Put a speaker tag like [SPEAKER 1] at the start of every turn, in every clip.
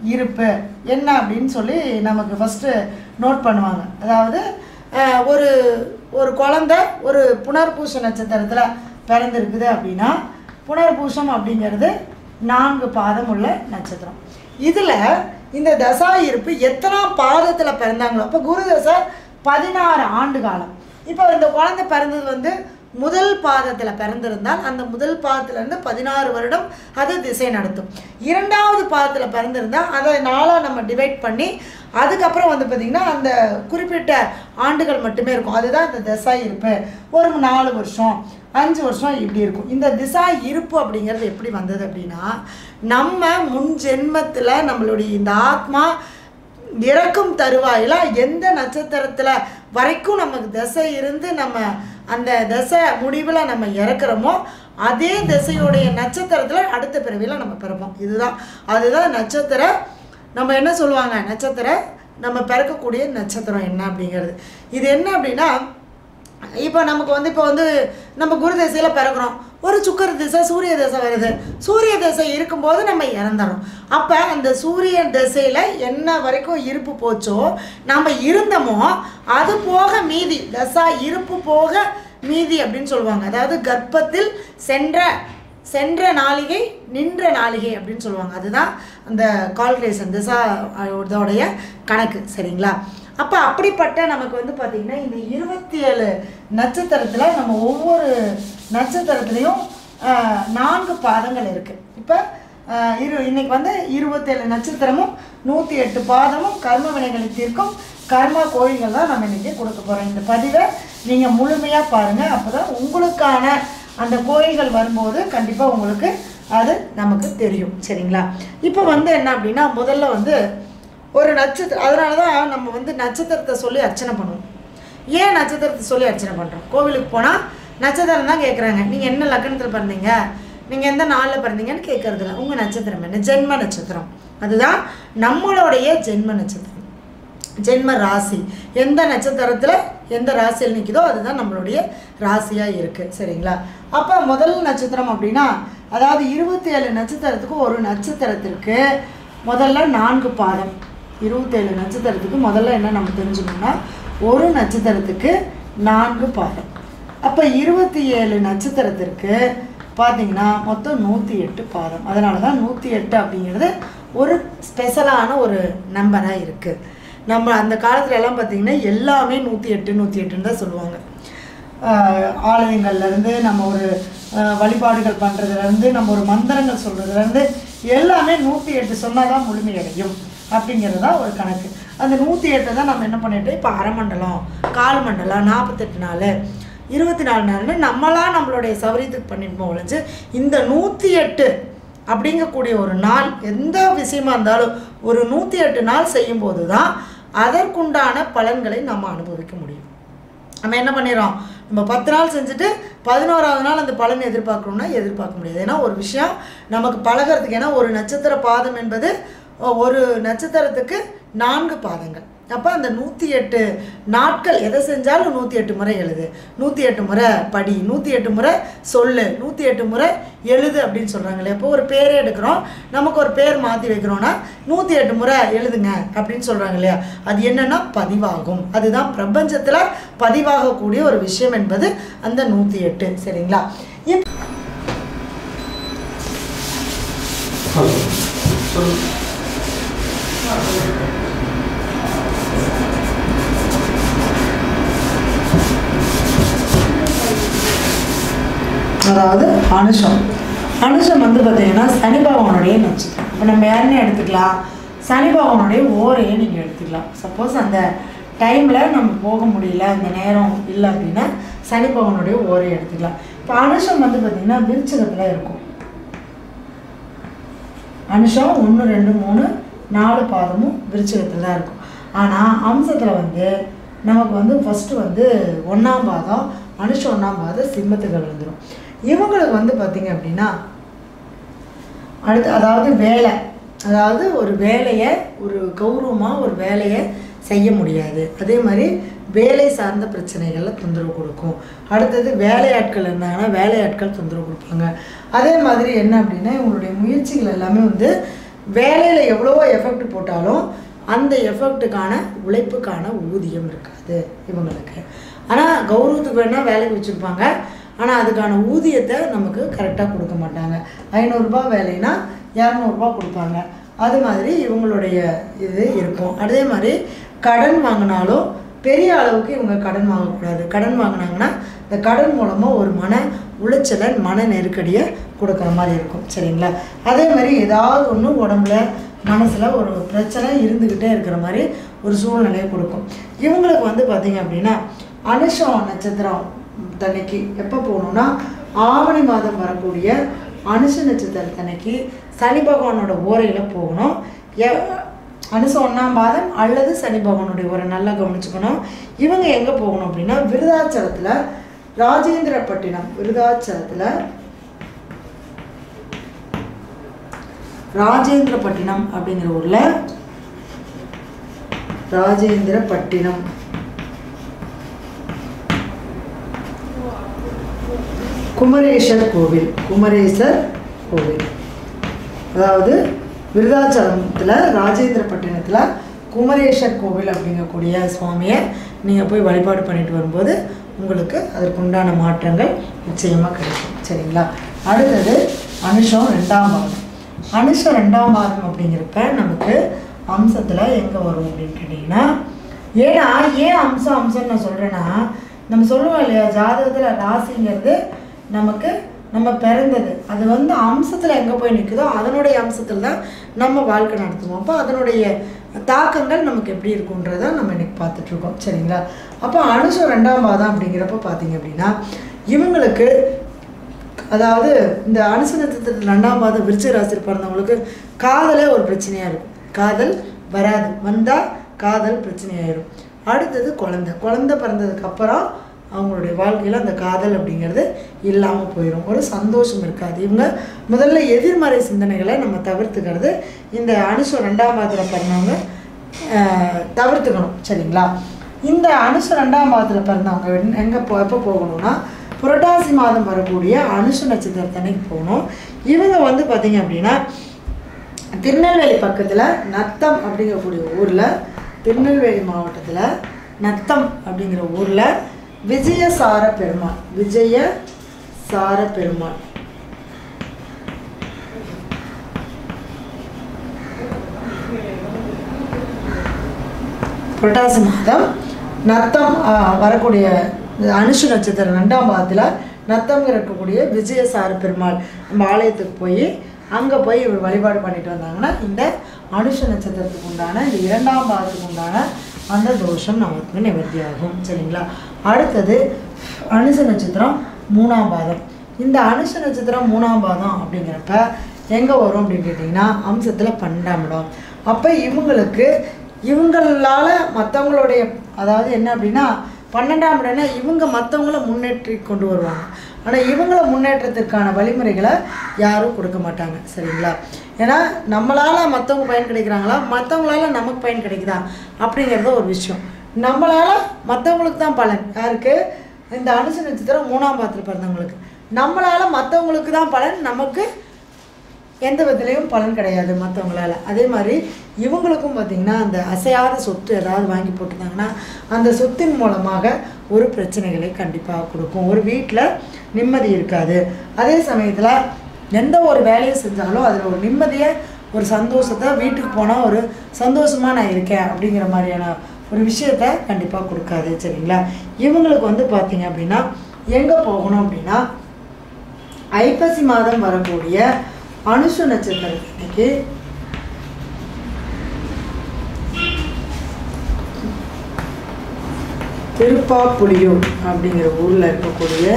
[SPEAKER 1] இருப்பு என்ன அப்படின்னு சொல்லி நமக்கு ஃபஸ்ட்டு நோட் பண்ணுவாங்க. அதாவது ஒரு ஒரு குழந்தை ஒரு புனர்பூச நட்சத்திரத்தில் பிறந்திருக்குது அப்படின்னா புனர்பூசம் அப்படிங்கிறது 4 பாதம் உள்ள நட்சத்திரம். இதில் இந்த தசா இருப்பு எத்தனாம் பாதத்தில் பிறந்தாங்களோ, அப்போ குரு தசை 16 ஆண்டு காலம். இப்போ இந்த குழந்தை பிறந்தது வந்து முதல் பாதத்தில் பிறந்திருந்தால் அந்த முதல் பாதத்திலேருந்து 16 வருடம் அது திசை நடத்தும். 2வது பாதத்தில் பிறந்திருந்தால் அதை 4ஆக நம்ம டிவைட் பண்ணி அதுக்கப்புறம் வந்து பார்த்திங்கன்னா அந்த குறிப்பிட்ட ஆண்டுகள் மட்டுமே இருக்கும். அதுதான் இந்த திசா இருப்பு. ஒரு 4 வருஷம் 5 வருஷம் இப்படி இருக்கும். இந்த திசா இருப்பு அப்படிங்கிறது எப்படி வந்தது அப்படின்னா, நம்ம முன் ஜென்மத்தில் நம்மளுடைய இந்த ஆத்மா இறக்கும் தருவாயில் எந்த நட்சத்திரத்தில் வரைக்கும் நமக்கு திசை இருந்து நம்ம அந்த திசை முடிவில் நம்ம இறக்குறோமோ அதே திசையுடைய நட்சத்திரத்தில் அடுத்த பிறவியில் நம்ம பிறப்போம். அதுதான் நட்சத்திர நம்ம என்ன சொல்லுவாங்க, நட்சத்திர நம்ம பிறக்கக்கூடிய நட்சத்திரம் என்ன அப்படிங்கிறது. இது என்ன அப்படின்னா, இப்போ நமக்கு வந்து இப்போ வந்து நம்ம குரு திசையில் பிறக்கிறோம், ஒரு சுக்கர திசை சூரிய திசை வருது. சூரிய திசை இருக்கும்போது நம்ம இறந்துறோம். அப்போ அந்த சூரிய திசையில் என்ன வரைக்கும் இருப்பு போச்சோ நம்ம இருந்தோமோ அது போக மீதி தசா இருப்பு போக மீதி அப்படின்னு சொல்லுவாங்க. அதாவது கர்ப்பத்தில் சென்ற நாளிகை நின்ற நாளிகை அப்படின்னு சொல்லுவாங்க. அதுதான் அந்த கால்குலேஷன் திசா இதோடைய கணக்கு. சரிங்களா? அப்போ அப்படிப்பட்ட நமக்கு வந்து பார்த்திங்கன்னா இந்த 27 நட்சத்திரத்தில் நம்ம ஒவ்வொரு நட்சத்திரத்துலேயும் 4 பாதங்கள் இருக்குது. இப்போ இன்னைக்கு வந்து 27 நட்சத்திரமும் 108 பாதமும் கர்ம வினைகளை தீர்க்கும் கர்மா கோயில்கள் தான் நம்ம இன்றைக்கி கொடுக்க போகிறோம். இந்த பதிவை நீங்கள் முழுமையாக பாருங்கள். அப்போ தான் உங்களுக்கான அந்த கோயில்கள் வரும்போது கண்டிப்பாக உங்களுக்கு அது நமக்கு தெரியும். சரிங்களா? இப்போ வந்து என்ன அப்படின்னா, முதல்ல வந்து ஒரு நட்சத்திரம், அதனால தான் நம்ம வந்து நட்சத்திரத்தை சொல்லி அர்ச்சனை பண்ணுவோம். ஏன் நட்சத்திரத்தை சொல்லி அர்ச்சனை பண்ணுறோம்? கோவிலுக்கு போனால் நட்சத்திரம் தான் கேட்குறாங்க. நீங்கள் என்ன லக்னத்தில் பிறந்தீங்க, நீங்கள் எந்த நாளில் பிறந்தீங்கன்னு கேட்குறதில்ல. உங்கள் நட்சத்திரம் என்ன? ஜென்ம நட்சத்திரம். அதுதான் நம்மளுடைய ஜென்ம நட்சத்திரம், ஜென்ம ராசி. எந்த நட்சத்திரத்தில் எந்த ராசியில் நிற்குதோ அதுதான் நம்மளுடைய ராசியாக இருக்குது. சரிங்களா? அப்போ முதல் நட்சத்திரம் அப்படின்னா, அதாவது 27 நட்சத்திரத்துக்கு ஒரு நட்சத்திரத்திற்கு முதல்ல 4 பாதம். 27 நட்சத்திரத்துக்கு முதல்ல என்ன நம்ம தெரிஞ்சுக்கணும்னா, ஒரு நட்சத்திரத்துக்கு 4 பாதம். அப்போ 27 நட்சத்திரத்திற்கு பார்த்திங்கன்னா மொத்தம் 108 பாதம். அதனால தான் 108 அப்படிங்கிறது ஒரு ஸ்பெஷலான ஒரு நம்பராக இருக்குது. நம்ம அந்த காலத்துல எல்லாம் பார்த்திங்கன்னா எல்லாமே 108 தான் சொல்லுவாங்க. ஆலயங்கள்லேருந்து நம்ம ஒரு வழிபாடுகள் பண்ணுறதுலேருந்து நம்ம ஒரு மந்திரங்கள் சொல்கிறதுலேருந்து எல்லாமே 108 சொன்னால் தான் முழுமையடையும் அப்படிங்கிறது தான் ஒரு கணக்கு. அந்த 108 தான் நம்ம என்ன பண்ணிட்டோம், இப்போ அரை மண்டலம், கால் மண்டலம், 48 நாள், 24 நாள்னு நம்மளாம் நம்மளுடைய சௌரியத்துக்கு பண்ணிட்டு ஒழிஞ்சு இந்த 108 அப்படிங்கக்கூடிய ஒரு நாள் எந்த விஷயமா இருந்தாலும் ஒரு 108 நாள் செய்யும்போது தான் அதற்குண்டான பலன்களை நம்ம அனுபவிக்க முடியும். நம்ம என்ன பண்ணிடுறோம், நம்ம 10 நாள் செஞ்சுட்டு 11ஆவது நாள் அந்த பலன் எதிர்பார்க்கணும்னா எதிர்பார்க்க முடியாது. ஏன்னா ஒரு விஷயம் நமக்கு பழகிறதுக்கு, ஏன்னா ஒரு நட்சத்திர பாதம் என்பது ஒரு நட்சத்திரத்துக்கு 4 பாதங்கள். அப்போ அந்த 108 நாட்கள் எதை செஞ்சாலும் 108 முறை எழுது, 108 முறை படி, 108 முறை சொல்லு, 108 முறை எழுது அப்படின்னு சொல்கிறாங்க இல்லையா? இப்போ ஒரு பேரே எடுக்கிறோம், நமக்கு ஒரு பேர் மாற்றி வைக்கிறோன்னா 108 முறை எழுதுங்க அப்படின்னு சொல்கிறாங்க இல்லையா? அது என்னென்னா பதிவாகும். அதுதான் பிரபஞ்சத்தில் பதிவாகக்கூடிய ஒரு விஷயம் என்பது அந்த 108. சரிங்களா? அதாவது அனுஷம் வந்து பார்த்திங்கன்னா சனி பகவானுடைய நட்சத்திரம். இப்போ நம்ம யாருன்னு எடுத்துக்கலாம், சனி பகவானுடைய ஓரையை நீங்கள் எடுத்துக்கலாம். சப்போஸ் அந்த டைமில் நம்ம போக முடியல, அந்த நேரம் இல்லை அப்படின்னா சனி பகவானுடைய ஓரையை எடுத்துக்கலாம். இப்போ அனுஷம் வந்து பார்த்திங்கன்னா விருச்சிகத்தில் இருக்கும். அனுஷம் 1, 2, 3, 4 பாதமும் விருச்சிகத்தில் தான் இருக்கும். ஆனால் அம்சத்தில் வந்து நமக்கு வந்து ஃபஸ்ட்டு வந்து 1ஆம் பாதம், அனுஷம் 1ஆம் பாதம் சிம்மத்துக்கு விழுந்துடும். இவங்களுக்கு வந்து பார்த்திங்க அப்படின்னா அடுத்து அதாவது வேலை, அதாவது ஒரு வேலையை ஒரு கௌரவமாக ஒரு வேலையை செய்ய முடியாது. அதே மாதிரி வேலை சார்ந்த பிரச்சனைகளில் தொந்தரவு கொடுக்கும். அடுத்தது வேலையாட்கள் இருந்தாங்கன்னா வேலையாட்கள் தொந்தரவு கொடுப்பாங்க. அதே மாதிரி என்ன அப்படின்னா இவங்களுடைய முயற்சிகள் எல்லாமே வந்து வேலையில் எவ்வளோ எஃபெக்ட் போட்டாலும் அந்த எஃபெக்ட்டுக்கான உழைப்புக்கான ஊதியம் இருக்காது இவங்களுக்கு. ஆனால் கௌரவத்துக்கு வேணால் வேலைக்கு வச்சுருப்பாங்க, ஆனால் அதுக்கான ஊதியத்தை நமக்கு கரெக்டாக கொடுக்க மாட்டாங்க. 500 ரூபா வேலைன்னா 200 ரூபா கொடுப்பாங்க. அது மாதிரி இவங்களுடைய இது இருக்கும். அதே மாதிரி கடன் வாங்கினாலும் பெரிய அளவுக்கு இவங்க கடன் வாங்கக்கூடாது. கடன் வாங்கினாங்கன்னா இந்த கடன் மூலமாக ஒரு மன உளைச்சலை, மன நெருக்கடியை கொடுக்குற மாதிரி இருக்கும். சரிங்களா? அதே மாதிரி ஏதாவது ஒன்று உடம்புல மனசில் ஒரு பிரச்சனை இருந்துக்கிட்டே இருக்கிற மாதிரி ஒரு சூழ்நிலையை கொடுக்கும். இவங்களுக்கு வந்து பார்த்திங்க அப்படின்னா அனுஷம் நட்சத்திரம் தன்னைக்கு எப்போ போகணுன்னா ஆவணி மாதம் வரக்கூடிய அனுஷ நட்சத்திரத்தன்னைக்கு சனி பகவானோட ஓரையில் போகணும். அனுஷம் 1ஆம் பாதம் அல்லது சனி பகவானுடைய ஓரை நல்லா கவனிச்சுக்கணும். இவங்க எங்கே போகணும் அப்படின்னா விருதாச்சலத்தில் ராஜேந்திரப்பட்டினம், விருதாச்சலத்தில் ராஜேந்திரப்பட்டினம் அப்படிங்கிற ஊரில் ராஜேந்திரப்பட்டினம் குமரேசர் கோவில், குமரேசர் கோவில், அதாவது விருதாச்சலத்தில் ராஜேந்திரப்பட்டினத்தில் குமரேசர் கோவில் அப்படிங்கக்கூடிய சுவாமியை நீங்கள் போய் வழிபாடு பண்ணிட்டு வரும்போது உங்களுக்கு அதற்குண்டான மாற்றங்கள் நிச்சயமாக கிடைக்கும். சரிங்களா? அடுத்தது அனுஷம் 2ஆம் பாதம். அனுஷம் 2ஆம் பாதம் அப்படிங்கிறப்ப நமக்கு அம்சத்தில் எங்கே வரும் அப்படின்னு கேட்டிங்கன்னா, ஏன் அம்சம்னு நான் சொல்கிறேன்னா, நம்ம சொல்லுவோம் இல்லையா, ஜாதகத்தில் ராசிங்கிறது நமக்கு நம்ம பிறந்தது, அது வந்து அம்சத்தில் எங்கே போய் நிற்குதோ அதனுடைய அம்சத்தில் தான் நம்ம வாழ்க்கை நடத்துவோம். அப்போ அதனுடைய தாக்கங்கள் நமக்கு எப்படி இருக்குன்றதை நம்ம இன்றைக்கி பார்த்துட்ருக்கோம். சரிங்களா? அப்போ அனுஷம் 2ஆம் பாதம் அப்படிங்கிறப்ப பார்த்திங்க அப்படின்னா இவங்களுக்கு, அதாவது இந்த அனுஷ நட்சத்திரத்தில் 2ஆம் பாதம் விருச்சிக ராசியில் பிறந்தவங்களுக்கு காதலே ஒரு பிரச்சனையாக இருக்கும். காதல் வராது, வந்தால் காதல் பிரச்சனையாயிடும். அடுத்தது குழந்தை பிறந்ததுக்கப்புறம் அவங்களுடைய வாழ்க்கையில் அந்த காதல் அப்படிங்கிறது இல்லாமல் போயிடும், ஒரு சந்தோஷம் இருக்காது. இவங்க முதல்ல எதிர்மறை சிந்தனைகளை நம்ம தவிர்த்துக்கிறது இந்த அனுஷம் 2ஆம் பாதத்தில் பிறந்தவங்க தவிர்த்துக்கணும். சரிங்களா? இந்த அனுஷம் 2ஆம் பாதத்தில் பிறந்தவங்க எப்போ போகணும்னா புரட்டாசி மாதம் வரக்கூடிய அனுஷ நட்சத்திரத்தன்னைக்கு போகணும். இவங்க வந்து பார்த்திங்க அப்படின்னா திருநெல்வேலி பக்கத்தில் நத்தம் அப்படிங்கக்கூடிய ஊரில், திருநெல்வேலி மாவட்டத்தில் நத்தம் அப்படிங்கிற ஊரில் விஜயசார பெருமாள், விஜயசார பெருமாள் புரட்டாசி மாதம் நத்தம் வரக்கூடிய அனுஷ நட்சத்திரம் 2ஆம் பாதத்தில் நத்தம் இருக்கக்கூடிய விஜயசார பெருமாள் நம்ம ஆலயத்துக்கு போய் அங்கே போய் இவர் வழிபாடு பண்ணிட்டு வந்தாங்கன்னா இந்த அனுஷ நட்சத்திரத்துக்கு உண்டான இந்த 2ஆம் பாதத்துக்கு உண்டான அந்த தோஷம் நமக்கு நிவர்த்தியாகும். சரிங்களா? அடுத்தது அனுஷ நட்சத்திரம் 3ஆம் பாதம். இந்த அனுஷ நட்சத்திரம் 3ஆம் பாதம் அப்படிங்கிறப்ப எங்கே வரும் அப்படின்னு கேட்டிங்கன்னா அம்சத்தில் 12ஆம் இடம். அப்போ இவங்களால் மற்றவங்களுடைய, அதாவது என்ன அப்படின்னா 12ஆம் இடம்னா இவங்க மற்றவங்கள முன்னேற்றி கொண்டு வருவாங்க, ஆனால் இவங்கள முன்னேற்றத்திற்கான வழிமுறைகளை யாரும் கொடுக்க மாட்டாங்க. சரிங்களா? ஏன்னா நம்மளால் மற்றவங்க பயன் கிடைக்கிறாங்களா, மற்றவங்களால நமக்கு பயன் கிடைக்குதா அப்படிங்கிறத ஒரு விஷயம். நம்மளால் மற்றவங்களுக்கு தான் பலன். யாருக்கு? இந்த அனுஷ நட்சத்திரம் 3ஆம் பாதத்தில் பிறந்தவங்களுக்கு. நம்மளால் மற்றவங்களுக்கு தான் பலன், நமக்கு எந்த விதத்துலேயும் பலன் கிடையாது மற்றவங்களால். அதே மாதிரி இவங்களுக்கும் பார்த்திங்கன்னா அந்த அசையாத சொத்து ஏதாவது வாங்கி போட்டிருந்தாங்கன்னா அந்த சொத்தின் மூலமாக ஒரு பிரச்சனைகளை கண்டிப்பாக கொடுக்கும். ஒரு வீட்டில் நிம்மதி இருக்காது. அதே சமயத்தில் எந்த ஒரு வேலையை செஞ்சாலும் அதில் ஒரு நிம்மதியை, ஒரு சந்தோஷத்தை, வீட்டுக்கு போனால் ஒரு சந்தோஷமாக நான் இருக்கேன் அப்படிங்கிற மாதிரியான ஒரு விஷயத்தை கண்டிப்பாக கொடுக்காது. சரிங்களா? இவங்களுக்கு வந்து பார்த்திங்க அப்படின்னா எங்கே போகணும் அப்படின்னா ஐப்பசி மாதம் வரக்கூடிய அனுஷ நட்சத்திரத்துக்கு திருப்பாப்புலியூர் அப்படிங்கிற ஊரில் இருக்கக்கூடிய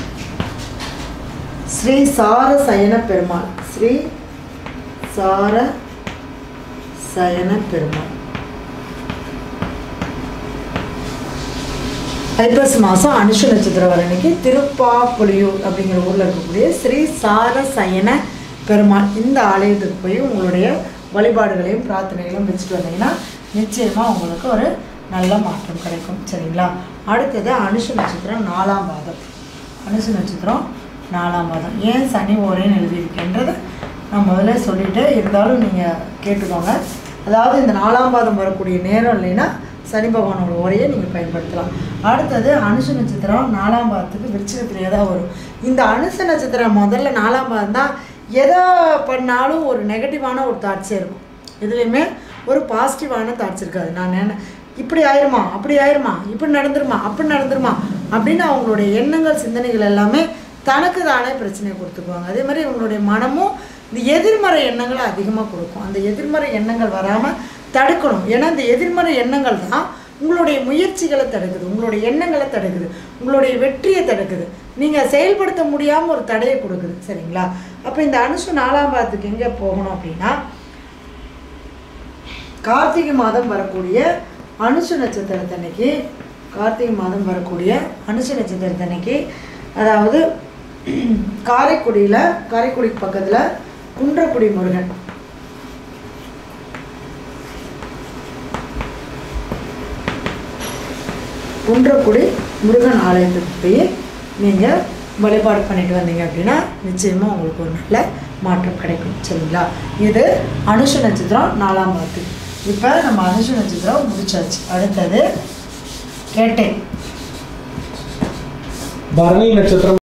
[SPEAKER 1] ஸ்ரீ சார சயன பெருமாள், ஸ்ரீ சார சயன பெருமாள் ஐப்பசி மாதம் அனுஷ நட்சத்திரம் வர அன்னைக்கு திருப்பாப்புலியூர் அப்படிங்கிற ஊரில் இருக்கக்கூடிய ஸ்ரீ சார சயன பெருமாள் இந்த ஆலயத்துக்கு போய் உங்களுடைய வழிபாடுகளையும் பிரார்த்தனைகளையும் வச்சுட்டு வந்தீங்கன்னா நிச்சயமாக உங்களுக்கு ஒரு நல்ல மாற்றம் கிடைக்கும். சரிங்களா? அடுத்தது அனுஷ நட்சத்திரம் 4ஆம் பாதம். அனுஷ நட்சத்திரம் 4ஆம் பாதம் ஏன் சனி ஓரேன்னு எழுதியிருக்கின்றது நான் முதல்ல சொல்லிவிட்டு இருந்தாலும் நீங்கள் கேட்டுக்கோங்க. அதாவது இந்த 4ஆம் பாதம் வரக்கூடிய நேரம் இல்லைன்னா சனி பகவானோட உரையை நீங்கள் பயன்படுத்தலாம். அடுத்தது அனுஷ நட்சத்திரம் 4ஆம் பாதத்துக்கு விருச்சிகத்திலே தான் வரும். இந்த அனுஷ நட்சத்திரம் முதல்ல 4ஆம் பாதம் தான் எதை பண்ணாலும் ஒரு நெகட்டிவான ஒரு தாட்ஸே இருக்கும். இதுலேயுமே ஒரு பாசிட்டிவான தாட்ஸ் இருக்காது. நான் இப்படி ஆயிருமா, அப்படி ஆயிருமா, இப்படி நடந்துருமா, அப்படி நடந்துருமா அப்படின்னு அவங்களுடைய எண்ணங்கள் சிந்தனைகள் எல்லாமே தனக்கு தானே பிரச்சனையை கொடுத்துக்குவாங்க. அதே மாதிரி இவங்களுடைய மனமும் இந்த எதிர்மறை எண்ணங்களை அதிகமாக கொடுக்கும். அந்த எதிர்மறை எண்ணங்கள் வராமல் தடுக்கணும். ஏன்னா இந்த எதிர்மறை எண்ணங்கள் தான் உங்களுடைய முயற்சிகளை தடுக்குது, உங்களுடைய எண்ணங்களை தடுக்குது, உங்களுடைய வெற்றியை தடுக்குது, நீங்கள் செயல்படுத்த முடியாமல் ஒரு தடையை கொடுக்குது. சரிங்களா? அப்போ இந்த அனுஷ 4ஆம் பாதத்துக்கு எங்கே போகணும் அப்படின்னா கார்த்திகை மாதம் வரக்கூடிய அனுஷ நட்சத்திரத்தன்னைக்கு, கார்த்திகை மாதம் வரக்கூடிய அனுஷ நட்சத்திரத்தன்னைக்கு, அதாவது காரைக்குடிக்கு பக்கத்தில் குன்றக்குடி முருகன், குன்றக்குடி முருகன் ஆலயத்துக்கு போய் நீங்கள் வழிபாடு பண்ணிட்டு வந்தீங்க அப்படின்னா நிச்சயமாக உங்களுக்கு ஒரு நல்ல மாற்றம் கிடைக்கும். சரிங்களா? இது அனுஷ நட்சத்திரம் 4ஆம் பாதத்துக்கு. இப்போ நம்ம அனுஷ நட்சத்திரம் முடிச்சாச்சு. அடுத்தது கேட்டை
[SPEAKER 2] பரணி நட்சத்திரம்.